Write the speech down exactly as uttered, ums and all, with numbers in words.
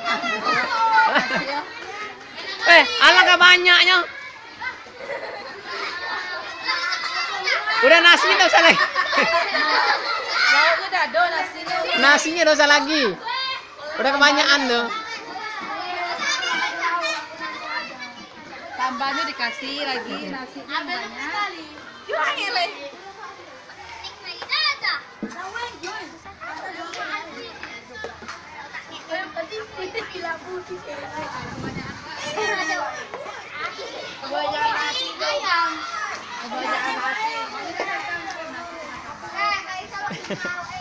Eh, alangkah banyaknya. Udah nasinya enggak usah lagi. Lauknya udah ada nasinya. Nasinya enggak usah lagi. Udah kebanyakan tuh. Tambahnya dikasih lagi nasinya banyak. Gimana ngele? Kebanyakan nasi dong. Kebanyakan nasi.